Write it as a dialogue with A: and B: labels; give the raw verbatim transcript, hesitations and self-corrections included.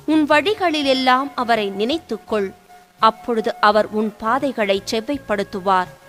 A: உன் வழிகளிலெல்லாம் அவரை நினைத்துக்கொள். அப்பொழுது அவர் உன் பாதைகளை செவ்வைப்படுத்துவார்.